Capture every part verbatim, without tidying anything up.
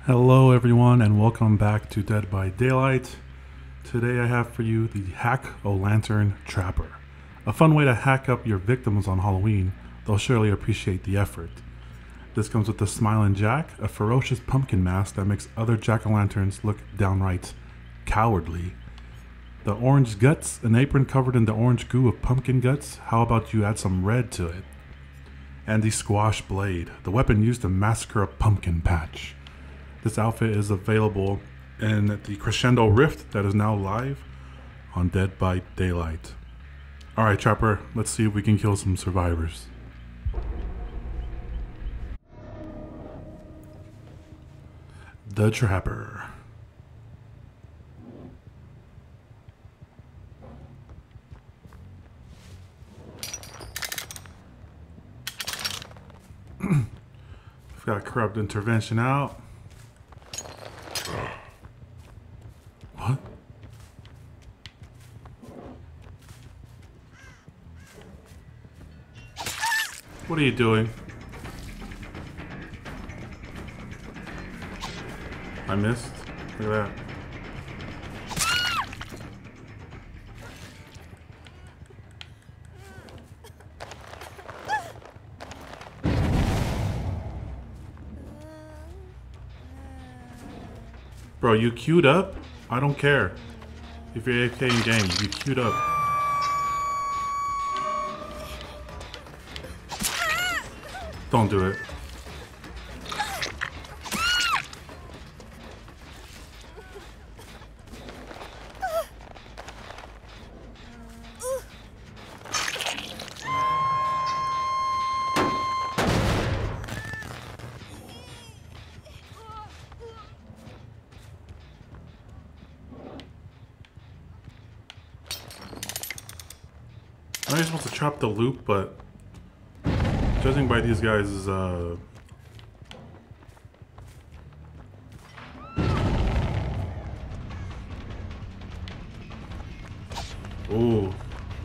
Hello everyone and welcome back to Dead by Daylight. Today I have for you the Hack-O-Lantern Trapper. A fun way to hack up your victims on Halloween. They'll surely appreciate the effort. This comes with the Smilin' Jack, a ferocious pumpkin mask that makes other jack-o'-lanterns look downright cowardly. The Orange Guts, an apron covered in the orange goo of pumpkin guts. How about you add some red to it? And the Squash Blade, the weapon used to massacre a pumpkin patch. This outfit is available in the Crescendo Rift that is now live on Dead by Daylight. Alright, Trapper, let's see if we can kill some survivors. The Trapper. I've got Corrupt Intervention out. What? What are you doing? I missed. Look at that. Bro, you queued up? I don't care. If you're A F K in game, you queued up. Don't do it. I know you're supposed to chop the loop, but judging by these guys' uh ooh.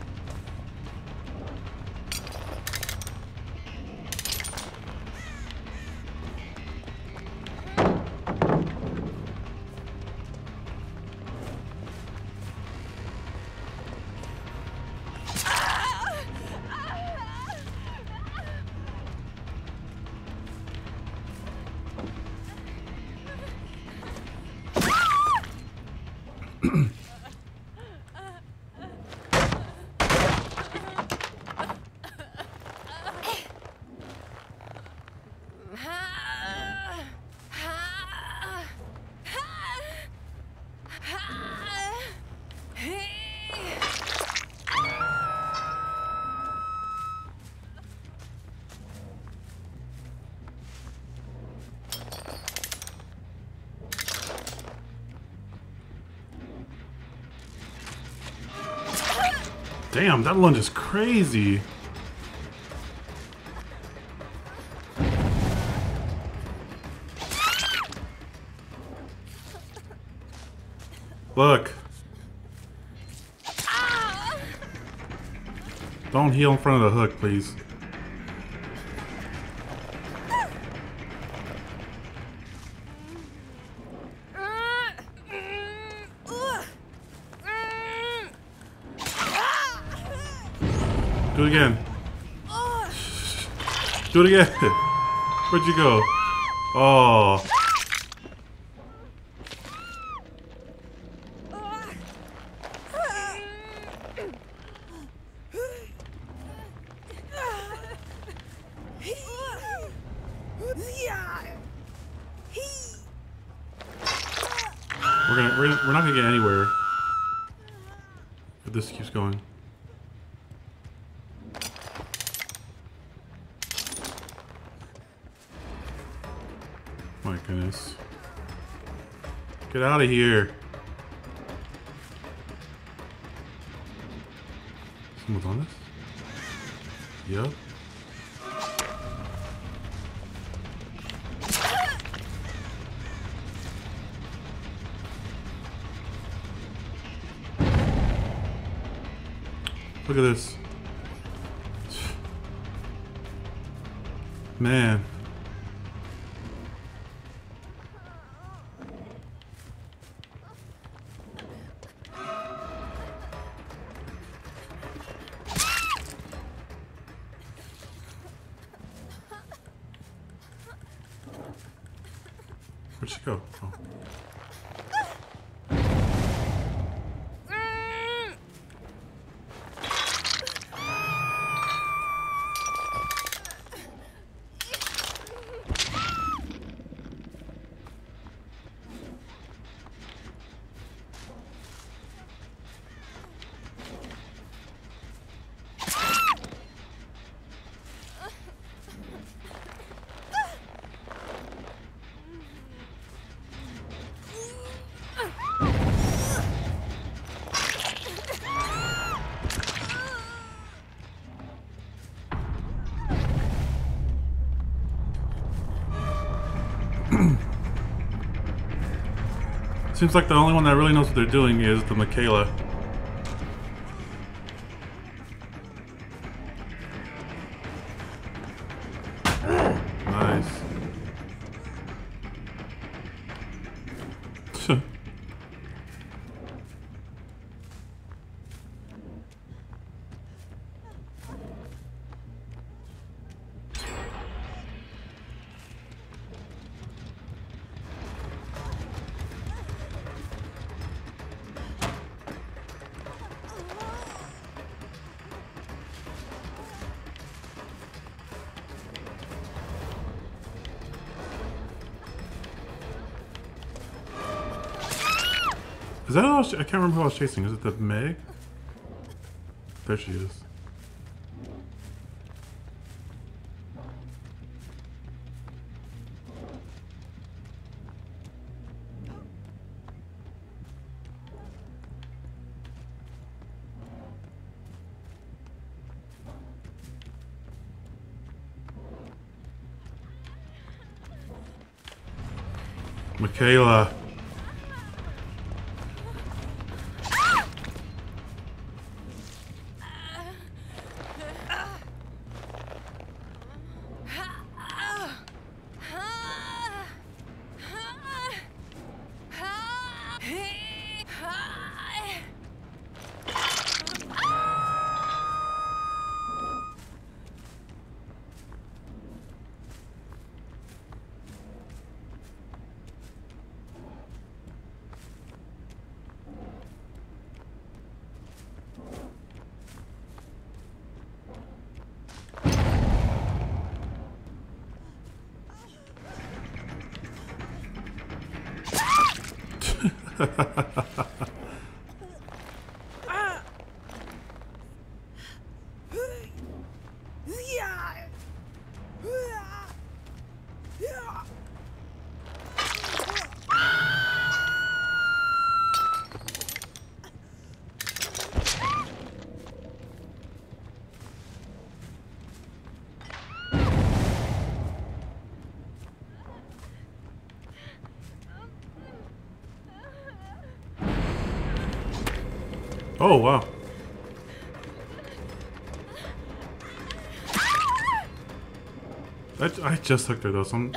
Damn, that lunge is crazy. Look. Don't heal in front of the hook, please. Do it again. Do it again. Where'd you go? Oh. We're gonna we're, we're not gonna get anywhere if this keeps going. My goodness. Get out of here. Someone's on this? Yep. Look at this. Man. Where'd she go? Oh. Seems like the only one that really knows what they're doing is the Mikaela. Nice. Is that who I was, I can't remember who I was chasing. Is it the Meg? There she is. Mikaela. Oh, wow. I, I just hooked her though, so I'm...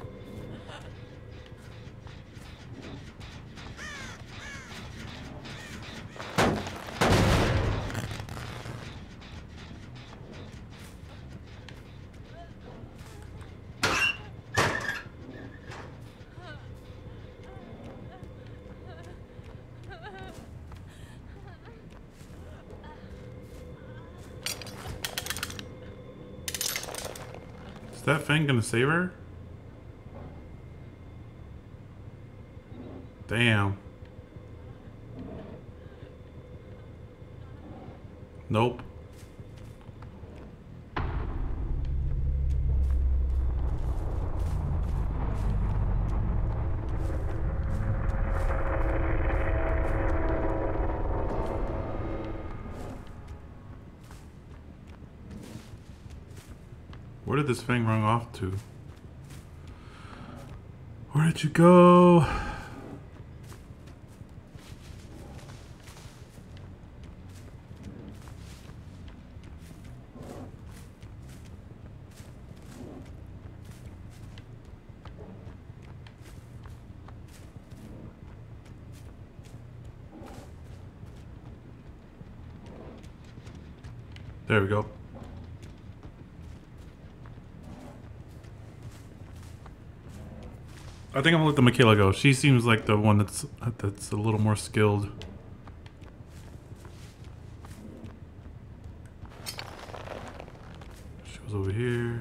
Is that Fang gonna save her? Damn. Nope. Where did this thing run off to? Where did you go? There we go. I think I'm gonna let the Mikaela go. She seems like the one that's that's a little more skilled. She was over here.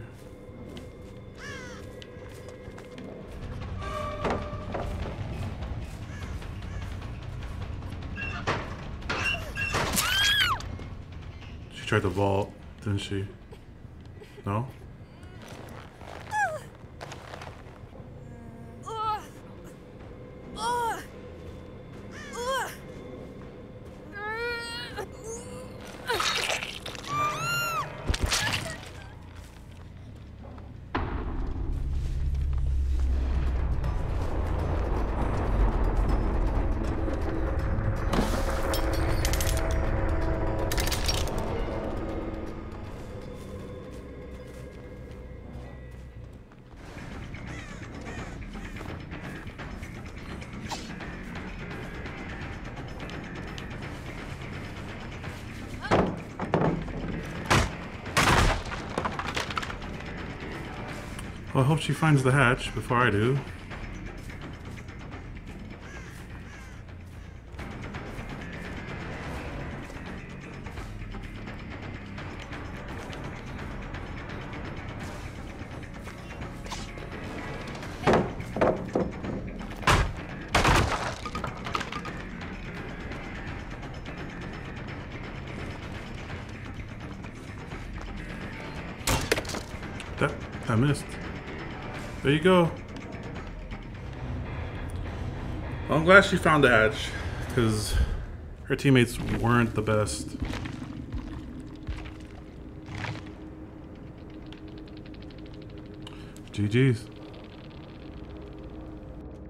She tried to vault, didn't she? No? Well, I hope she finds the hatch before I do. That, I missed. There you go. Well, I'm glad she found the hatch, because her teammates weren't the best. G G's.